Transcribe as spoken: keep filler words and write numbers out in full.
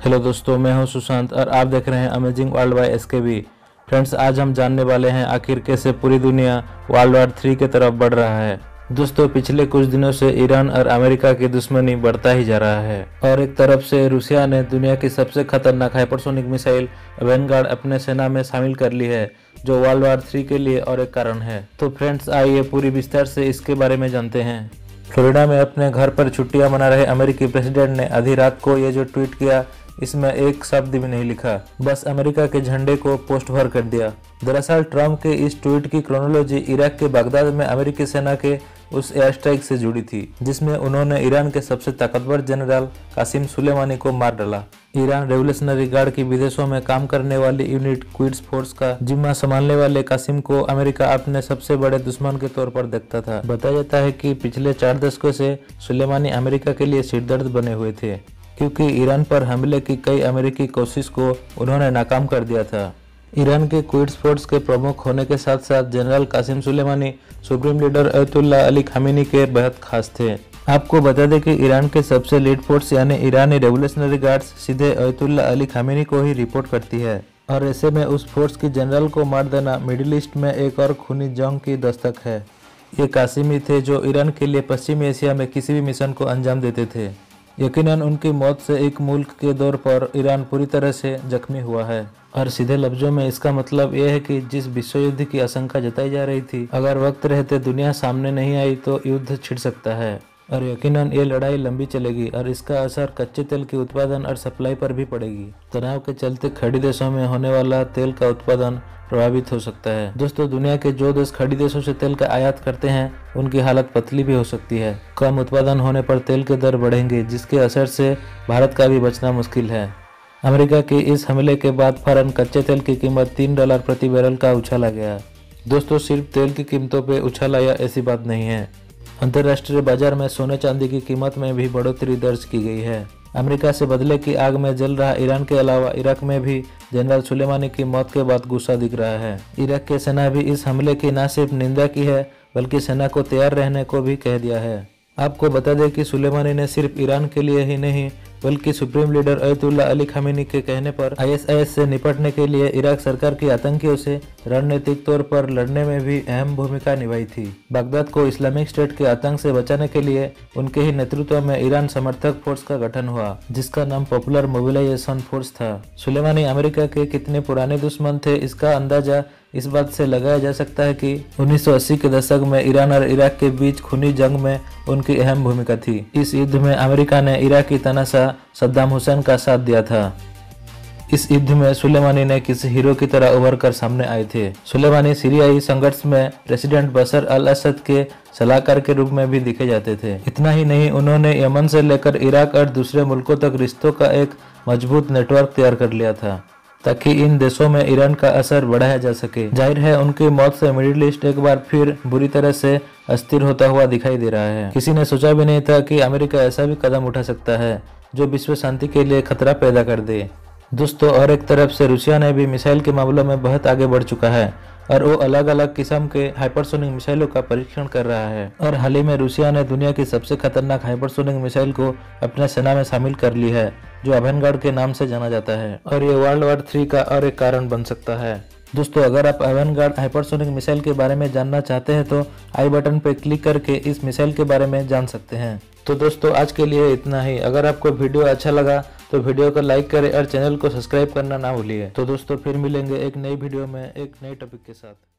Hello दोस्तों, मैं हूं सुशांत और आप देख रहे हैं amazing world by SKB. Friends, आज हम जानने वाले हैं आखिर कैसे पूरी दुनिया वर्ल्ड वॉर थ्री की तरफ बढ़ रहा है। दोस्तों, पिछले कुछ दिनों से ईरान और अमेरिका की दुश्मनी बढ़ता ही जा रहा है और एक तरफ से रूसिया ने दुनिया की सबसे खतरनाक हाइपरसोनिक मिसाइल वैनगार्ड अपने सेना में शामिल कर ली है, जो वर्ल्ड वॉर थ्री के लिए और एक कारण है। तो फ्रेंड्स, आइए पूरी विस्तार से इसके बारे में जानते हैं। फ्लोरिडा में अपने घर पर छुट्टियां मना रहे अमेरिकी प्रेसिडेंट ने आधी रात को ये जो ट्वीट किया, इसमें एक शब्द भी नहीं लिखा, बस अमेरिका के झंडे को पोस्ट भर कर दिया। दरअसल ट्रंप के इस ट्वीट की क्रोनोलॉजी इराक के बगदाद में अमेरिकी सेना के उस एयर स्ट्राइक से जुड़ी थी, जिसमें उन्होंने ईरान के सबसे ताकतवर जनरल कासिम सुलेमानी को मार डाला। ईरान रेवोल्यूशनरी गार्ड की विदेशों में काम करने वाली यूनिट क्विड्स फोर्स का जिम्मा संभालने वाले कासिम को अमेरिका अपने सबसे बड़े दुश्मन के तौर पर देखता था। बताया जाता है कि पिछले चार दशकों से सुलेमानी अमेरिका के लिए सिरदर्द बने हुए थे, क्योंकि ईरान पर हमले की कई अमेरिकी कोशिश को उन्होंने नाकाम कर दिया था। ईरान के क्विड्स फोर्स के प्रमुख होने के साथ साथ general Qasem Soleimani supreme leader Ayatollah Ali Khamenei के बेहद खास थे। आपको बता दें कि ईरान के सबसे लीड फोर्स यानी ईरानी रेवोल्यूशनरी गार्ड्स सीधे अयतुल्ला अली खामेनी को ही रिपोर्ट करती है, और ऐसे में उस फोर्स की जनरल को मार देना मिडिल ईस्ट में एक और खूनी जंग की दस्तक है। ये कासिम ही थे जो ईरान के लिए पश्चिमी एशिया में किसी भी मिशन को अंजाम देते थे। यकीनन उनकी मौत से एक मुल्क के दौर पर ईरान पूरी तरह से जख्मी हुआ है, और सीधे लफ्जों में इसका मतलब यह है कि जिस विश्व युद्ध की आशंका जताई जा रही थी, अगर वक्त रहते दुनिया सामने नहीं आई तो युद्ध छिड़ सकता है। और यकीनन ये लड़ाई लंबी चलेगी और इसका असर कच्चे तेल के उत्पादन और सप्लाई पर भी पड़ेगी। तनाव के चलते खड़ी देशों में होने वाला तेल का उत्पादन प्रभावित हो सकता है। दोस्तों, दुनिया के जो देश खड़ी देशों से तेल का आयात करते हैं, उनकी हालत पतली भी हो सकती है। कम उत्पादन होने पर तेल के दर बढ़ेंगे, जिसके असर से भारत का भी बचना मुश्किल है। अमेरिका के इस हमले के बाद फौरन कच्चे तेल की कीमत तीन डॉलर प्रति बैरल का उछाला गया। दोस्तों, सिर्फ तेल की कीमतों पर उछाल आया ऐसी बात नहीं है। अंतर्राष्ट्रीय बाजार में सोने चांदी की कीमत में भी बढ़ोतरी दर्ज की गई है। अमेरिका से बदले की आग में जल रहा ईरान के अलावा इराक में भी जनरल सुलेमानी की मौत के बाद गुस्सा दिख रहा है। इराक की सेना भी इस हमले की न सिर्फ निंदा की है, बल्कि सेना को तैयार रहने को भी कह दिया है। आपको बता दें कि सुलेमानी ने सिर्फ ईरान के लिए ही नहीं, बल्कि supreme leader Ayatollah Ali Khamenei के कहने पर आईएसआईएस से निपटने के लिए इराक सरकार की आतंकियों से रणनीतिक तौर पर लड़ने में भी अहम भूमिका निभाई थी। बगदाद को इस्लामिक स्टेट के आतंक से बचाने के लिए उनके ही नेतृत्व में ईरान समर्थक फोर्स का गठन हुआ, जिसका नाम पॉपुलर मोबिलाइजेशन फोर्स था। सुलेमानी अमेरिका के कितने पुराने दुश्मन थे, इसका अंदाजा इस बात से लगाया जा सकता है कि उन्नीस सौ अस्सी के दशक में ईरान और इराक के बीच खूनी जंग में उनकी अहम भूमिका थी। इस युद्ध में अमेरिका ने इराकी तानाशाह सद्दाम हुसैन का साथ दिया था। इस युद्ध में सुलेमानी ने किसी हीरो की तरह उभर कर सामने आए थे। सुलेमानी सीरियाई संघर्ष में प्रेसिडेंट बशर अल असद के सलाहकार के रूप में भी दिखे जाते थे। इतना ही नहीं, उन्होंने यमन से लेकर इराक और दूसरे मुल्कों तक रिश्तों का एक मजबूत नेटवर्क तैयार कर लिया था, ताकि इन देशों में ईरान का असर बढ़ाया जा सके। जाहिर है, उनकी मौत से मिडिल ईस्ट एक बार फिर बुरी तरह से अस्थिर होता हुआ दिखाई दे रहा है। किसी ने सोचा भी नहीं था कि अमेरिका ऐसा भी कदम उठा सकता है जो विश्व शांति के लिए खतरा पैदा कर दे। दोस्तों, और एक तरफ से रूसिया ने भी मिसाइल के मामलों में बहुत आगे बढ़ चुका है और वो अलग अलग किस्म के हाइपरसोनिक मिसाइलों का परीक्षण कर रहा है। और हाल ही में रूसिया ने दुनिया की सबसे खतरनाक हाइपरसोनिक मिसाइल को अपने सेना में शामिल कर ली है, जो अवेनगार्ड के नाम से जाना जाता है, और ये वर्ल्ड वॉर थ्री का और एक कारण बन सकता है। दोस्तों, अगर आप अवेनगार्ड हाइपरसोनिक मिसाइल के बारे में जानना चाहते हैं तो आई बटन पर क्लिक करके इस मिसाइल के बारे में जान सकते हैं। तो दोस्तों, आज के लिए इतना ही। अगर आपको वीडियो अच्छा लगा तो वीडियो को लाइक करें और चैनल को सब्सक्राइब करना ना भूलिए। तो दोस्तों, फिर मिलेंगे एक नई वीडियो में एक नए टॉपिक के साथ।